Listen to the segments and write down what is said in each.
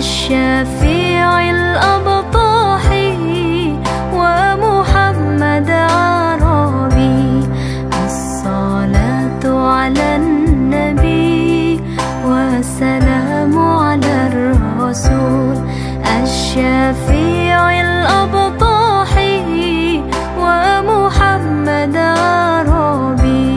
الشفيع الأبطاحي ومحمد عربي. الصلاة على النبي والسلام على الرسول. الشفيع الأبطاحي ومحمد عربي.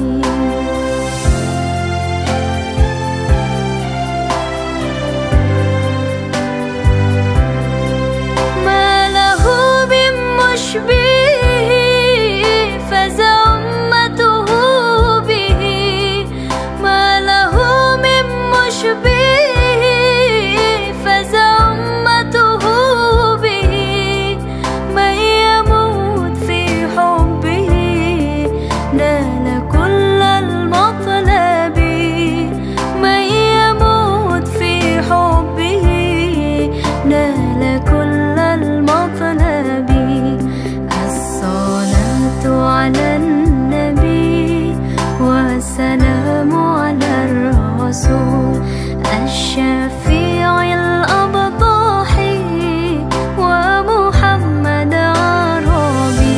ما له من مشبه فزع أمته به. ما له من مشبه فزع أمته به. من يموت في حبه نال كل المطلب. من يموت في حبه نال كل المطلب. الصلاة على النبي والسلام على الرسول. الشفيع الأبطاحي ومحمد عربي.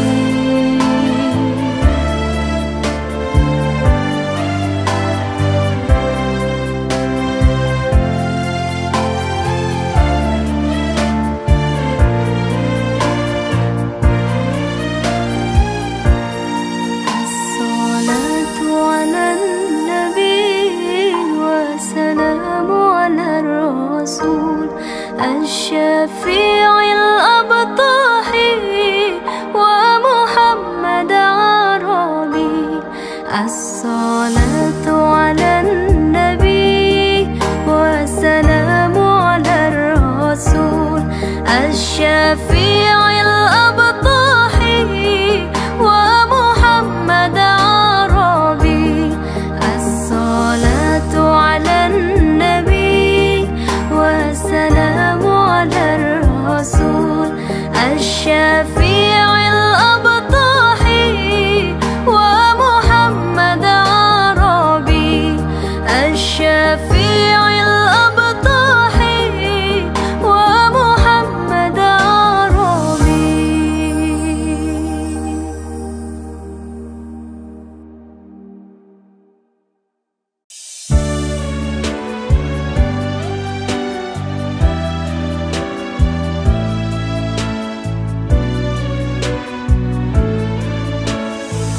الصلاة على النبي والسلام على الرسول. الشفيع الأبطاحي ومحمد عربي. الصلاة على النبي والسلام على الرسول. الشفيع الأبطاحي ومحمد عربي. الصلاة على النبي والسلام على الرسول. الشفيع الأبطاحي ومحمد عربي. الشفيع الأبطاحي ومحمد عربي.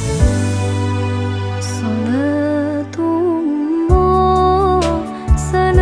صلاة الله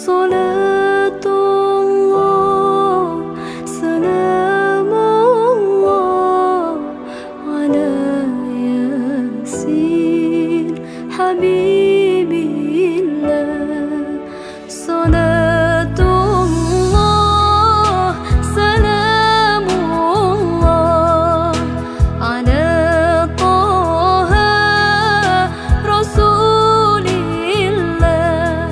Salatullah, salamullah ala Yasin Habibillah. Salatullah, salamullah ala Taha Rasulillah.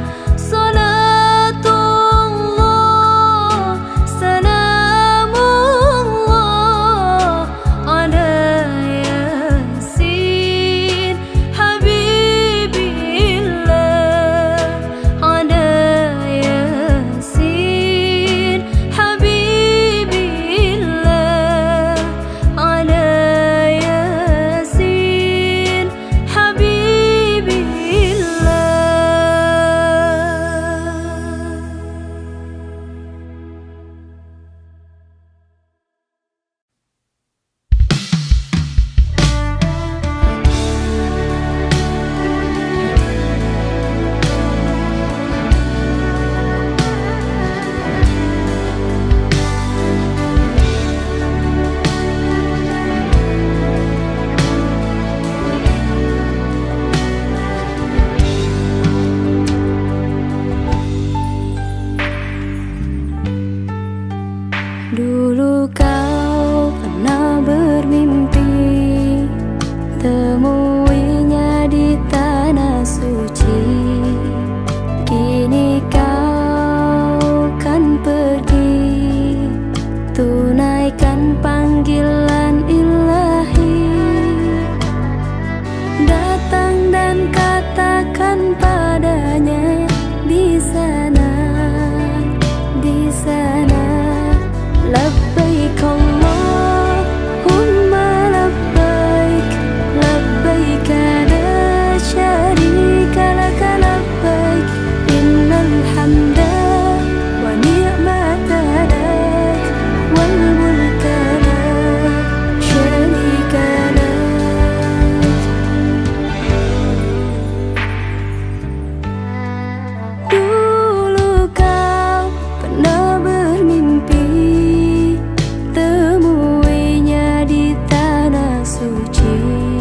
Salatullah, salamullah ala Yasin Habibillah, ala Yasin Habibillah, ala Yasin Habibillah. Dulu kau pernah bermimpi temuinya di tanah suci. Kini kau kan pergi tunaikan panggilan ilahi. Datang dan katakan padanya di sana, di sana. Labbaik Allahumma labbaik, labbaik la syarika laka labbaik, innal hamda wa ni'mata lak wal mulka la syarika lak. Dulu kau pernah bermimpi temuinya di tanah suci.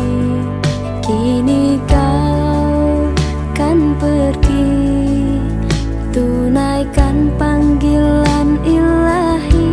Kini kau kan pergi tunaikan panggilan ilahi.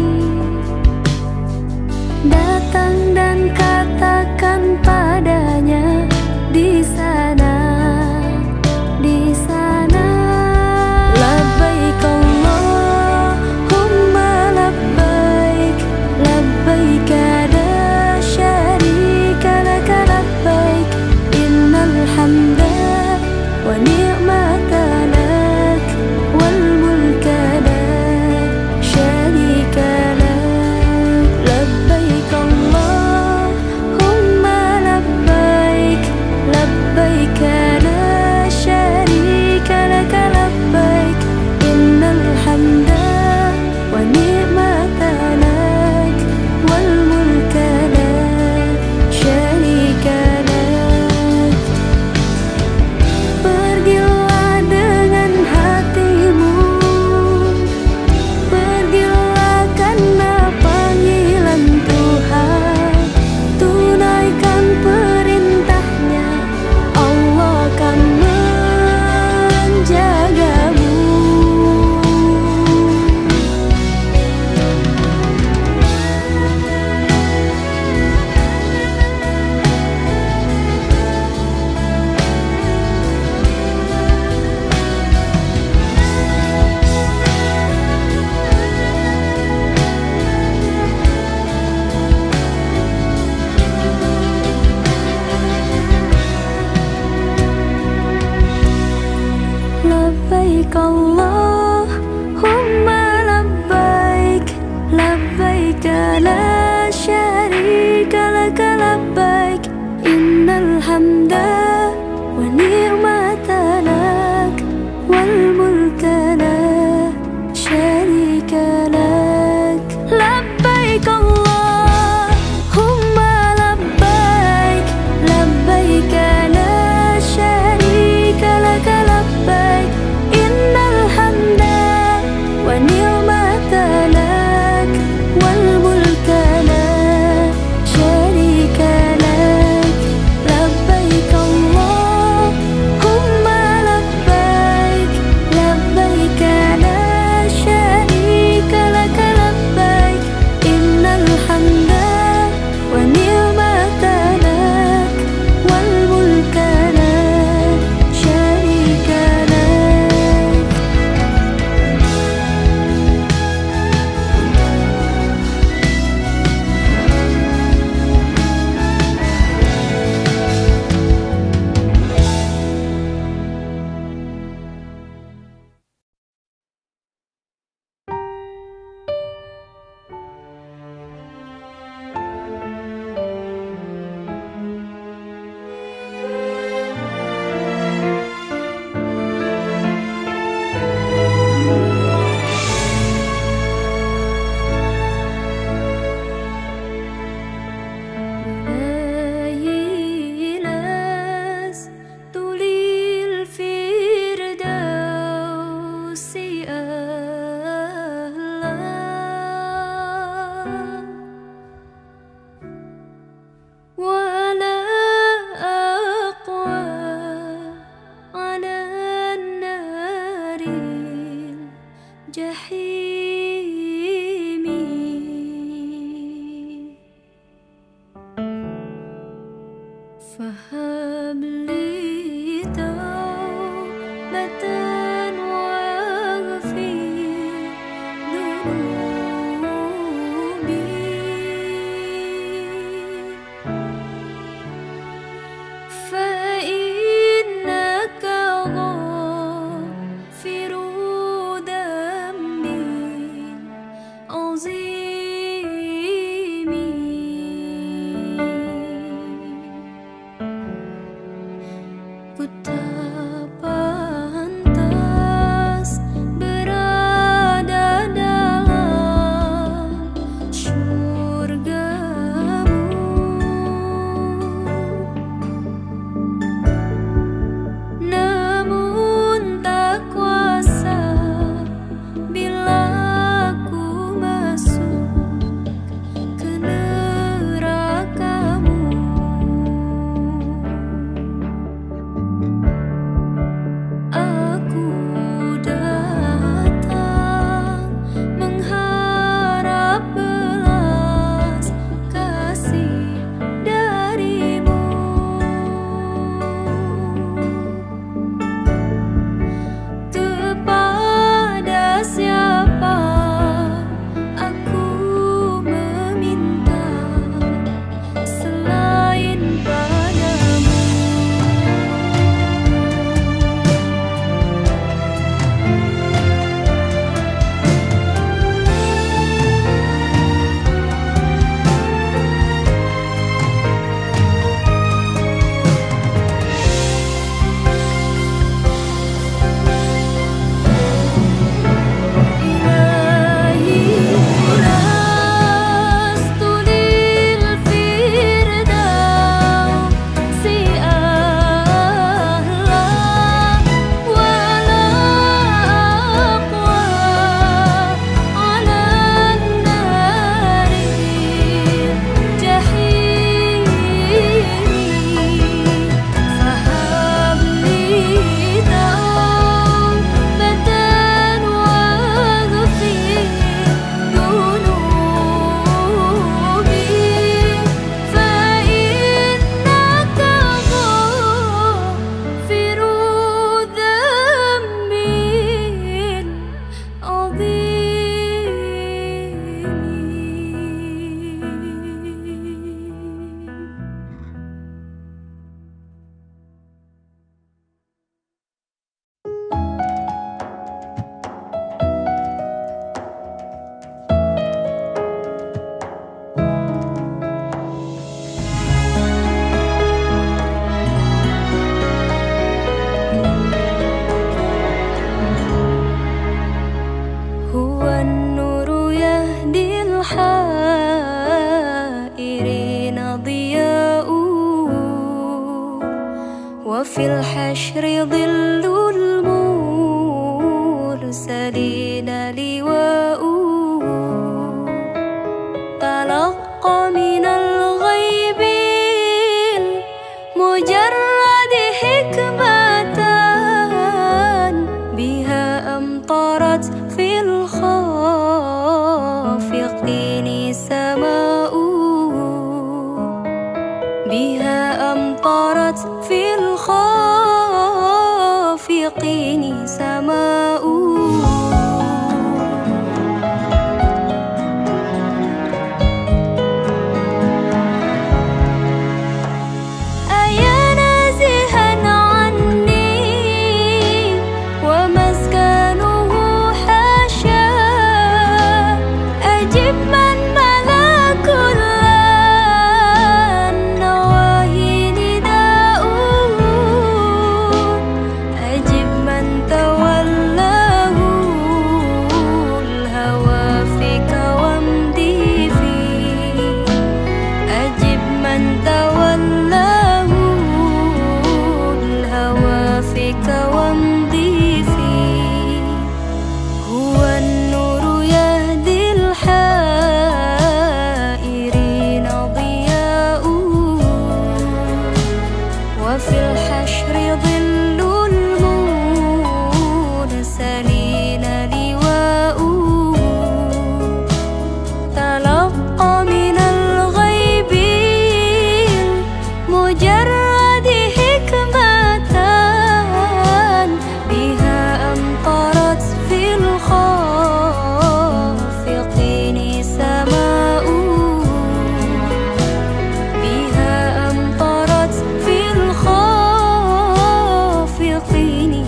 Datang dan katakan padanya di sana, di sana. Labbaik Allahumma labbaik, labbaik la syarika laka labbaik, innal hamda wa ni'mata lak wal mulka la syarika lak. Labbaik Allahumma labbaik, labbaik la syarika laka labbaik, innal hamda wa ni'mata lak wal mulka la syarika lak. Pergilah dengan hatimu, pergilah karena panggilan Tuhan. Tunaikan perintahnya, Allah akan menjagamu. Labbaik Allahumma labbaik, labbaik la syarika laka labbaik, innal hamda wa ni'mata lak wal mulka la syarika lak. Labbaik Allahumma labbaik, labbaik la syarika laka labbaik, innal hamda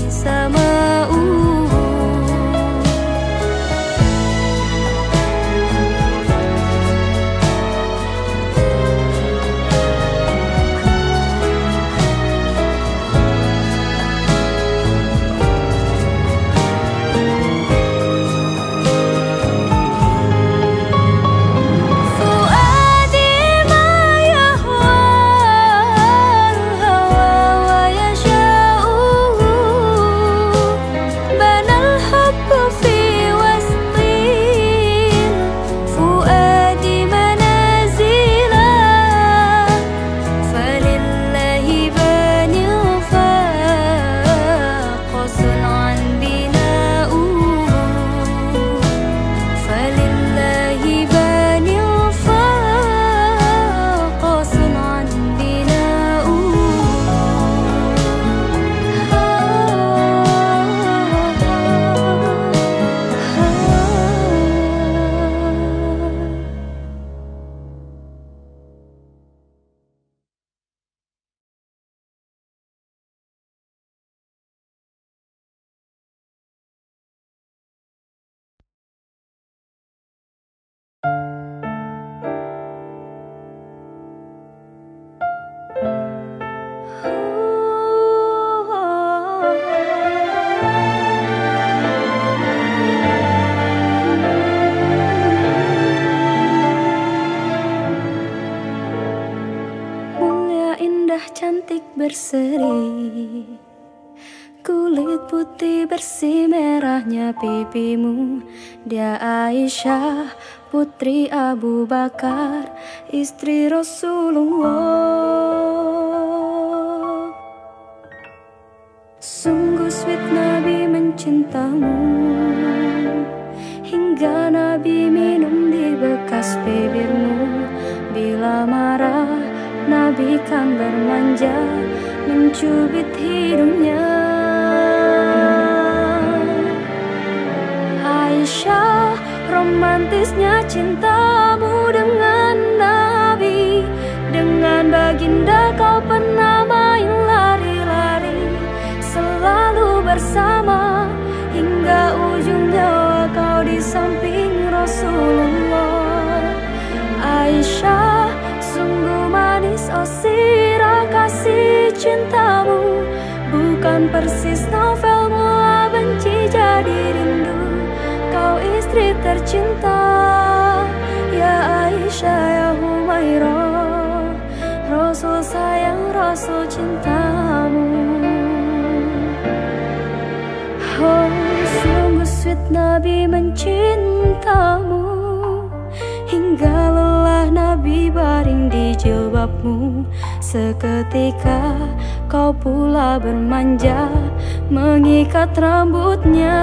سماؤه. Cantik berseri, kulit putih bersih merahnya pipimu. Dia Aisyah putri Abu Bakar, istri Rasulullah. Sungguh sweet Nabi mencintamu, hingga Nabi minum di bekas bibirmu. Bila marah Nabi kan bermanja, mencubit hidungnya. Aisyah, romantisnya cintamu dengan Nabi. Dengan baginda kau pernah main lari-lari, selalu bersama hingga ujung nyawa kau di samping Rasulullah. Aisyah, sungguh manis oh sirah kasih cintamu, bukan persis novel mula benci jadi rindu. Kau istri tercinta, ya Aisyah ya Humairah. Rasul sayang, Rasul cintamu. Oh sungguh sweet Nabi mencintamu, hingga lelah Nabi baring di jilbabmu. Seketika kau pula bermanja, mengikat rambutnya.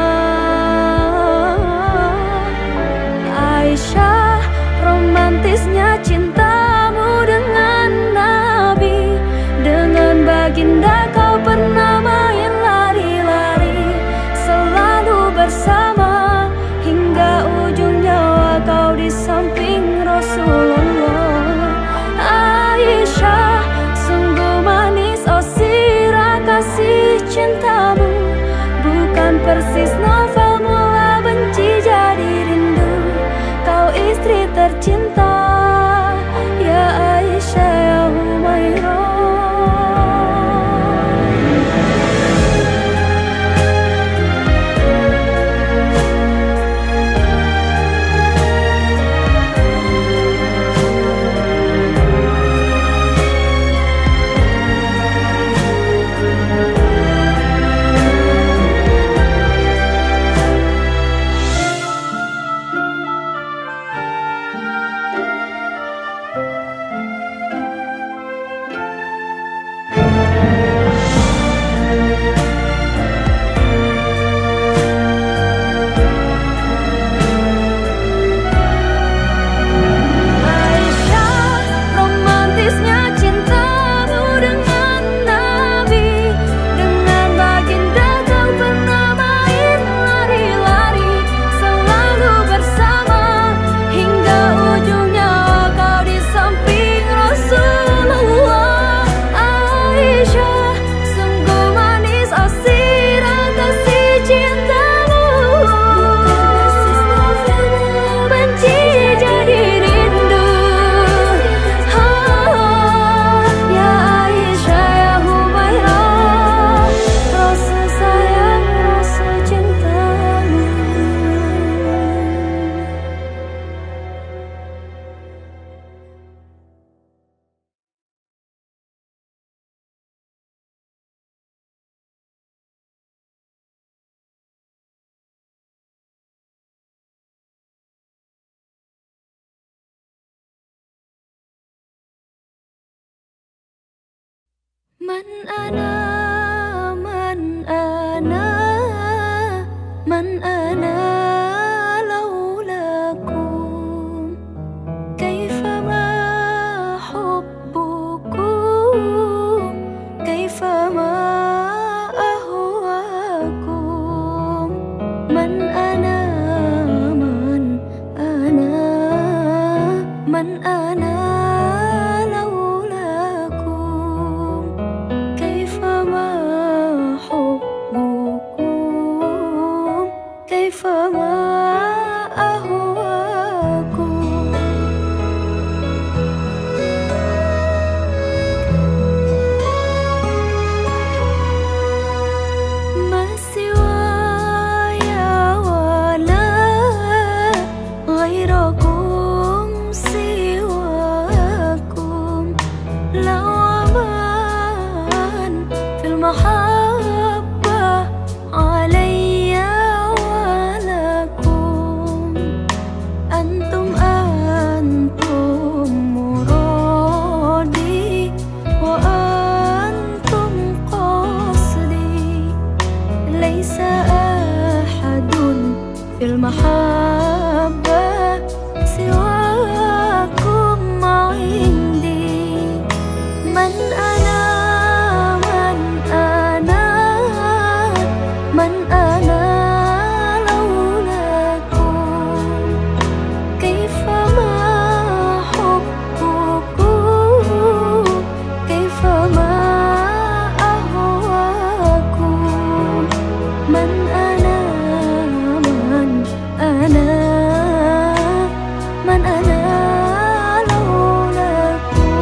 Aisyah, romantisnya cintamu dengan Nabi. Dengan baginda kau pernah main lari-lari, selalu bersama hingga ujung nyawa kau di samping Rasulullah. Aisyah, sungguh manis oh sirah kasih cintamu, bukan persis novel mula benci jadi rindu. Kau istri tercinta, ya Aisyah ya Humairah. من أنا من أنا من أنا لولاكم كيفما حبكم كيفما أهواكم من أنا من أنا من أنا لولاكم كيفما حبكم كيفما أهواكم ما سواي ولا غيركم سواكم لو أمان في المحبة علي ولكم أنتم مرادي وأنتم قصدي ليس أحد في المحبة سواكم عندي من أنا من أنا من أنا لولاكم كيفما حبكم كيفما أهواكم من أنا من أنا من أنا لولاكم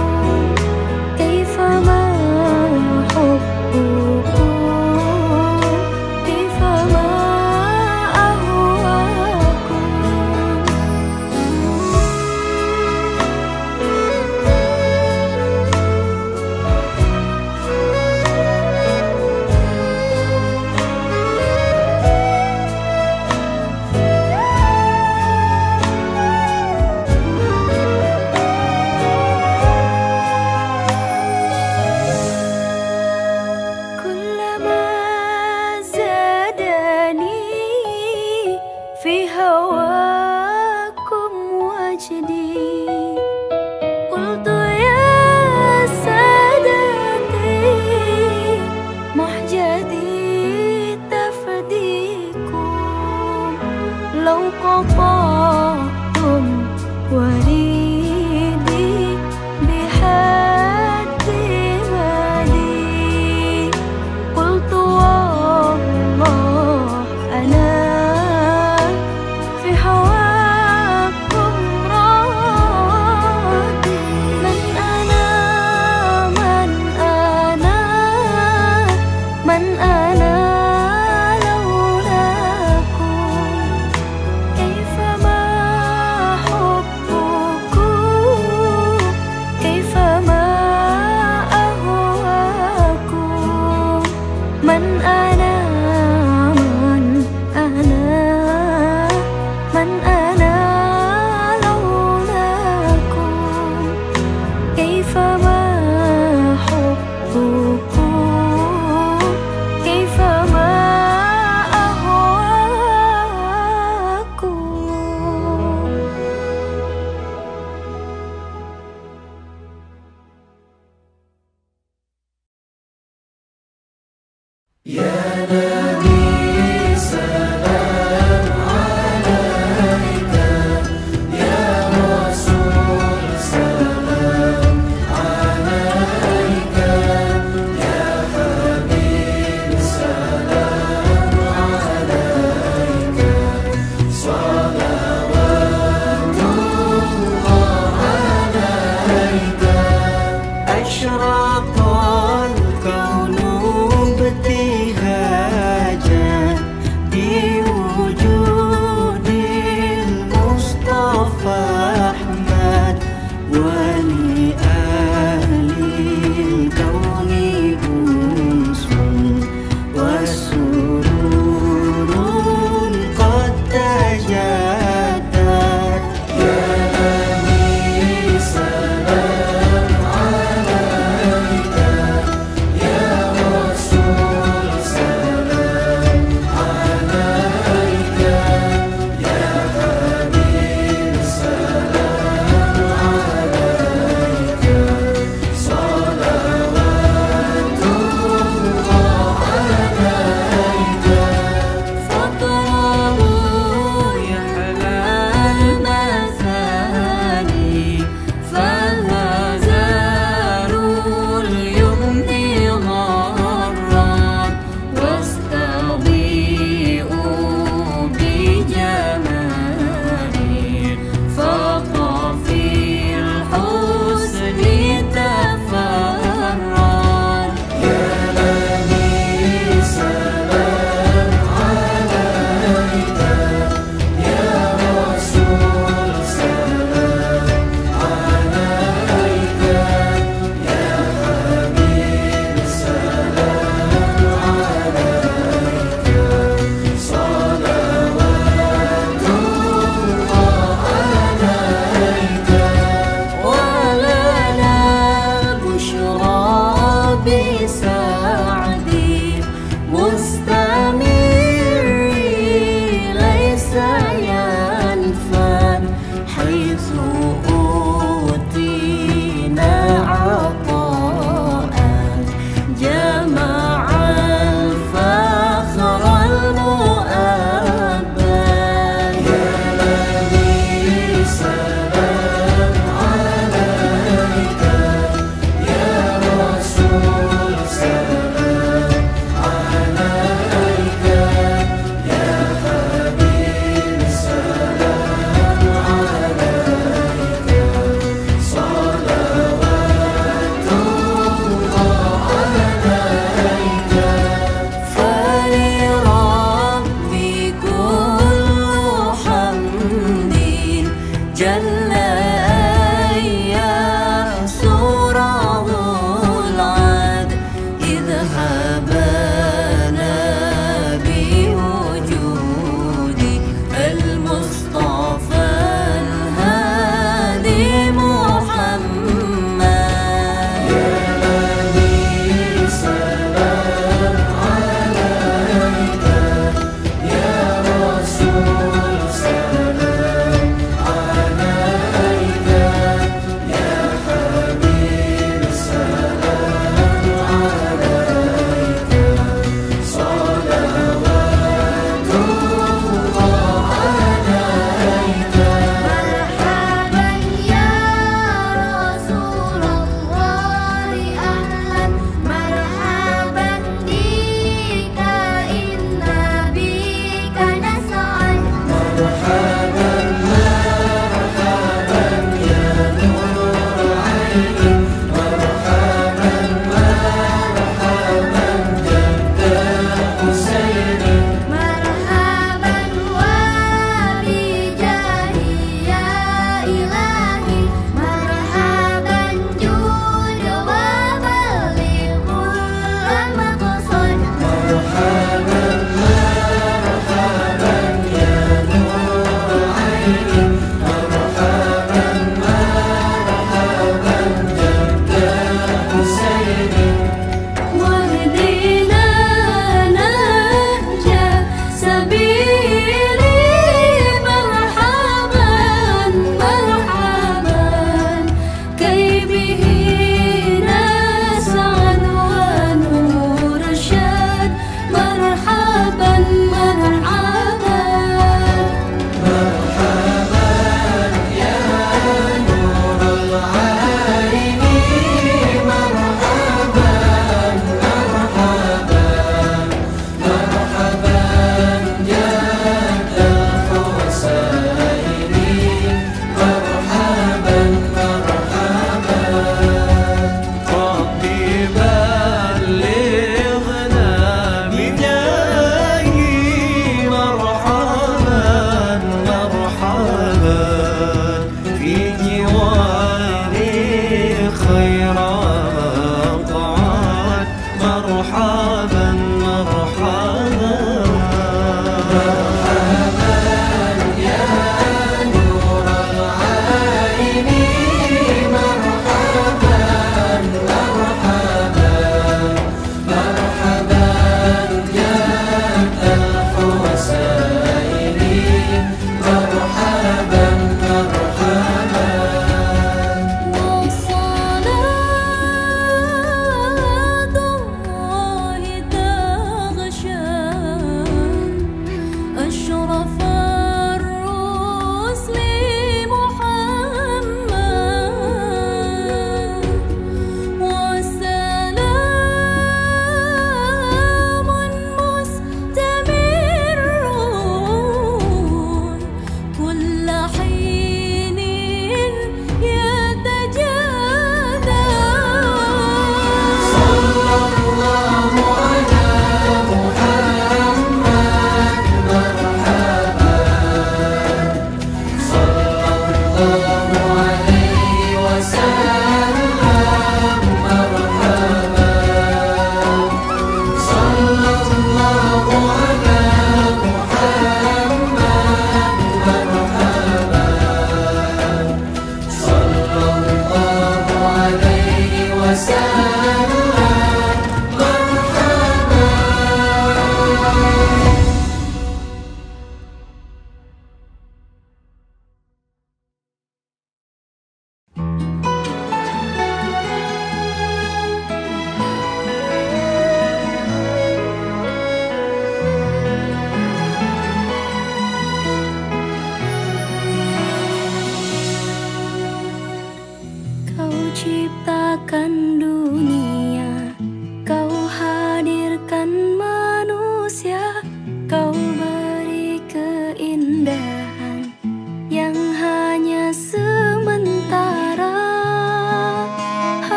كيفما حبكم كيفما أهواكم كلما زادني في هواكم وجدي قلت يا سادتي محجتي تفديكم لو قطعتم وريدي بحد مدي قلت والله أنا في هواكم راضي من أنا من أنا من أنا لولاكم كيفما حبكم كيفما أهواكم من أنا من أنا من أنا لولاكم كيفما حبكم كيفما أهواكم أشرق الكون بابتهاج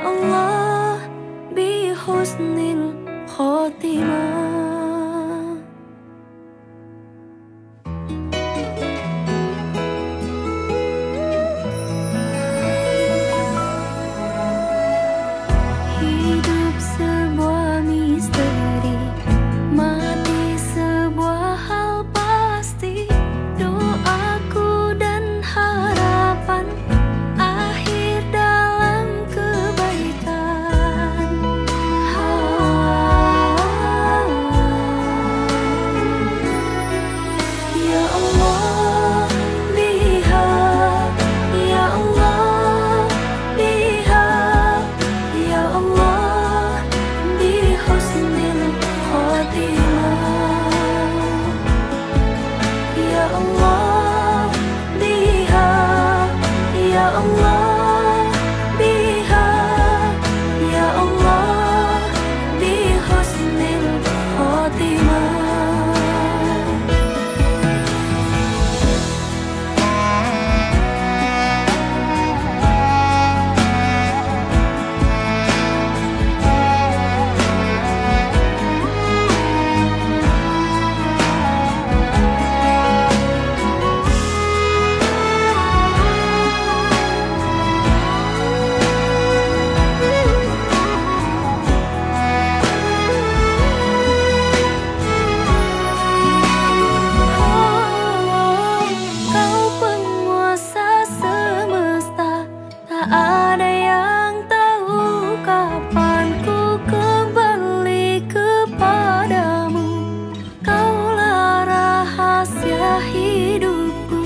Allah bi husnil khotimah. Hidup sebuah misteri, mati sebuah hal pasti. Doaku dan harapan akhir dalam kebaikan. Ya Allah, lihat, ya Allah, lihat, ya Allah, bi husnil khotimah. Ya Allah, lihat, ya Allah, lihat, ya Allah, bi husnil khotimah. Kau penguasa semesta, tak ada yang tahu kapan ku kembali kepadamu. Kaulah rahasia hidupku.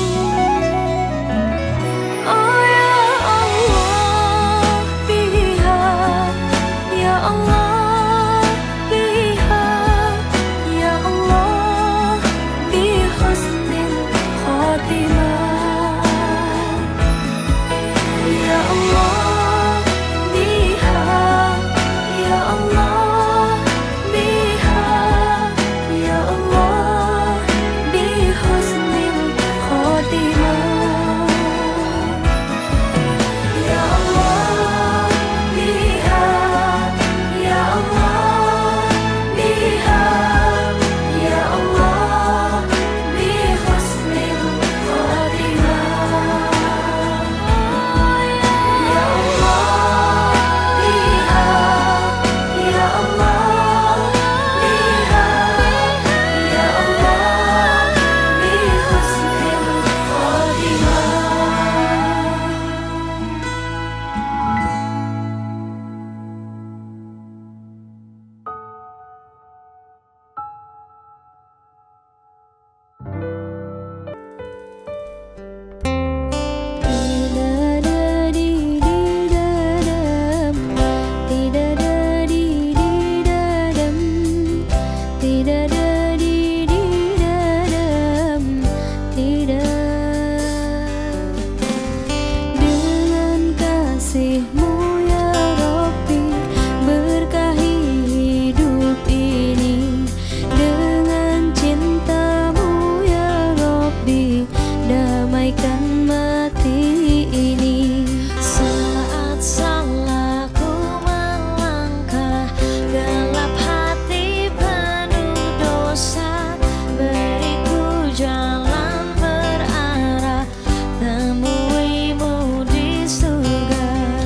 Oh ya Allah, lihat, ya Allah, lihat, ya Allah, bi husnil khotimah. Ya Allah, lihat, ya Allah, lihat, ya Allah, bi husnil khotimah. Ya Allah, lihat, ya Allah, lihat, ya Allah, bi husnil khotimah. Ya Allah, lihat, ya Allah, lihat, ya Allah, bi husnil dengan kasih-Mu ya Rabbi, berkahi hidup ini. Dengan cinta-Mu ya Rabbi, damaikan mati ini. Saat salahku melangkah, gelap hati penuh dosa, beriku jalan berarah temui-Mu di surga.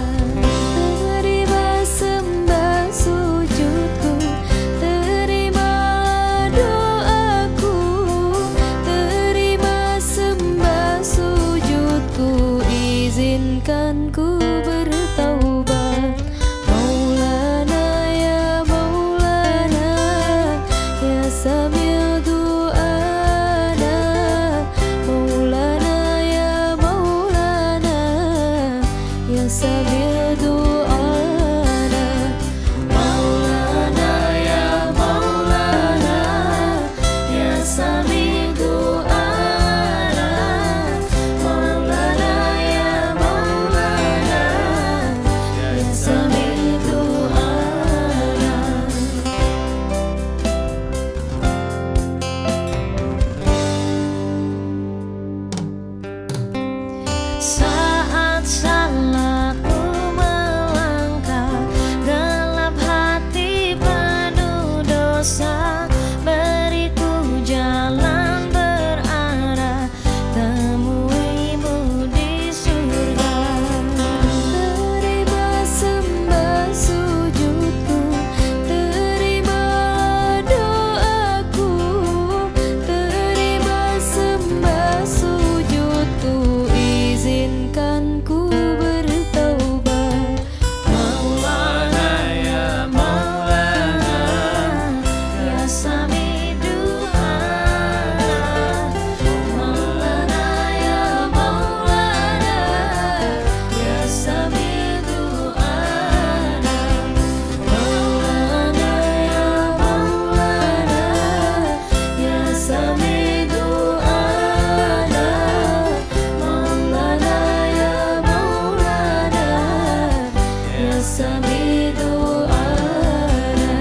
Terima sembah sujudku, terima doaku, terima sembah sujudku, izinkan ku bertaubat. Maulana ya Maulana, ya Sami' du'ana. Maulana ya Maulana, ya Sami' du'ana. Maulana ya Maulana, ya Sami' du'ana. Maulana ya Maulana, ya Sami' du'ana. Saat salahku سميع دعانا.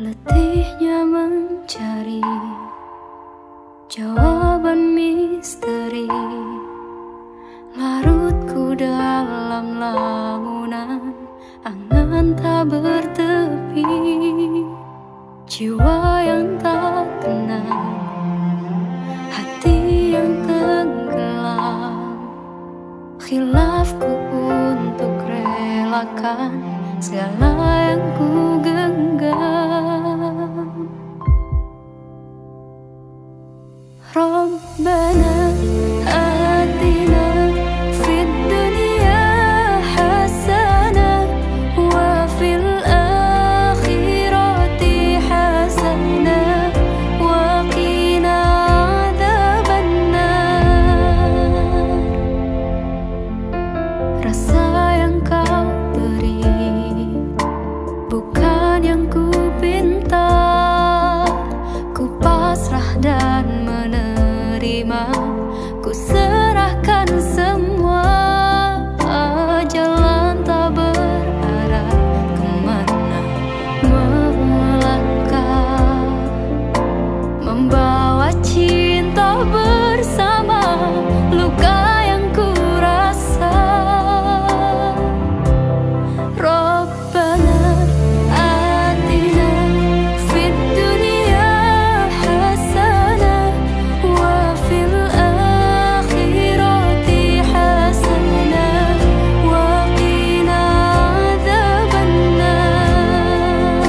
letihnya mencari jawaban misteri, larutku dalam lamunan angan tak bertepi, jiwa yang tak tenang, hati yang tenggelam, khilafku untuk relakan segala yang ku genggam. Rabbana atina fid dunya hasanah wa fil akhirati hasanah wa qina adzabannar. Rasa yang kau beri bukan yang ku pinta, ku pasrah dan menerima, ku serahkan semua. Jalan tak berarah kemana melangkah, membawa cinta bersama luka yang ku rasa. Rabbana atina fid dunya hasanah wa fil akhirati hasanah wa qina adzabannar.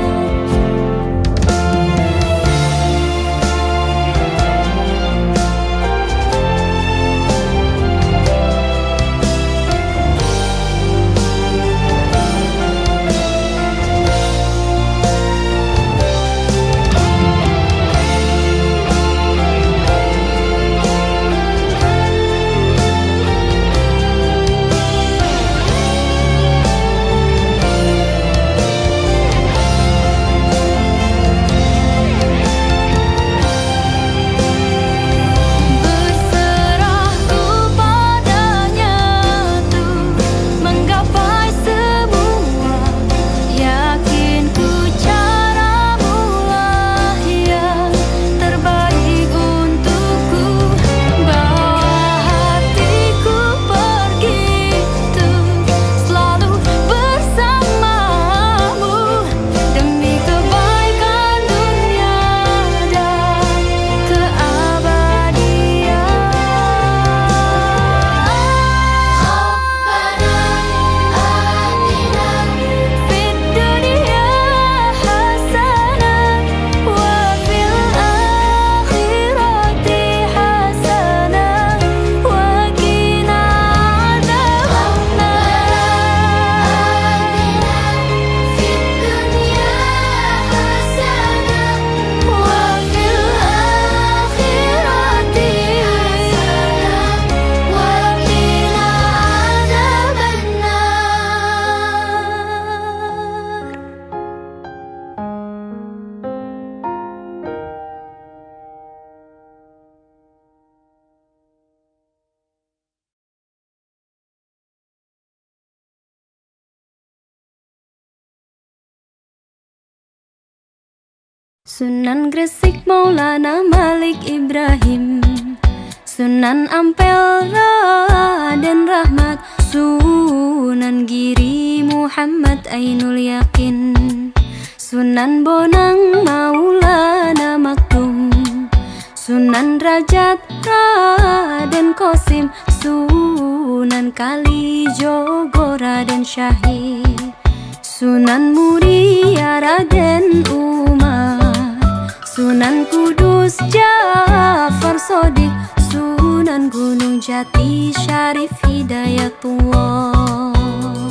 Berserahku padanya tuh menggapai semua, yakin ku caramu lah yang terbaik untukku. Bawa hatiku pergi tuh selalu bersamamu demi kebaikan dunia dan keabadian. Fid dunya hasanah wa fil akhirati hasanah wa qina adzabannar. Fid dunya hasanah wa fil akhirati hasanah wa qina adzabannar. Sunan Gresik Maulana Malik Ibrahim, Sunan Ampel Raden Rahmat, Sunan Giri Muhammad Ainul Yakin, Sunan Bonang Maulana Maktum, Sunan Derajat Raden Qasim, Sunan Kalijogo Raden Syahid, Sunan Muria Raden Umar, Sunan Kudus Ja'far Shodiq, Sunan Gunung Jati Syarif Hidayatullah.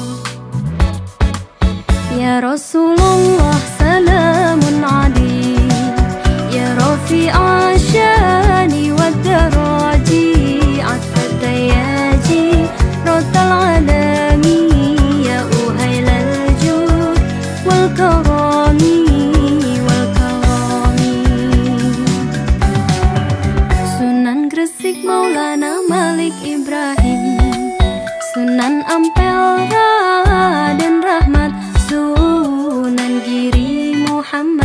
Ya Rasulullah salamun alaik, ya Rafi'a syani wa daraji, atfat dayaji rotal alami, ya uhailal jud wal karami wal karami. Sunan Gresik Maulana Malik Ibrahim, Sunan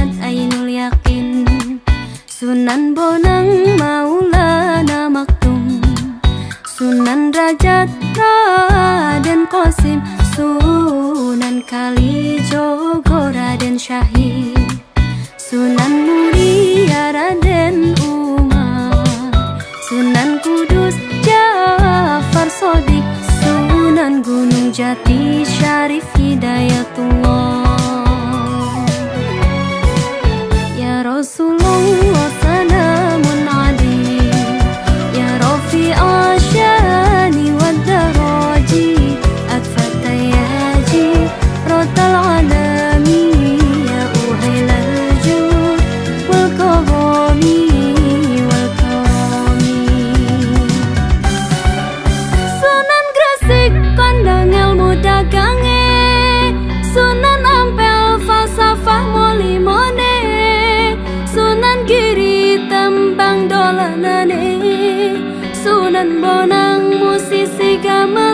Ahmad Ainul Yakin, Sunan Bonang Maulana Maktum, Sunan Derajat Raden Qasim, Sunan Kalijogo Raden Syahid, Sunan Muria Raden Umar, Sunan Kudus Ja'far Shodiq, Sunan Gunung Jati Syarif Hidayatullah. Ya Rasulullah salamun alaik, Ya Rafi'a syani wad daraji, Atfata yaji rotal alami, Ya uhailal jud wal karami wal karami. Sunan Gresik kondang ilmu dagange, Sunan Ampel falsafah molimone, Sunan Giri tembang dolanane, Sunan Bonang musisi gamelan.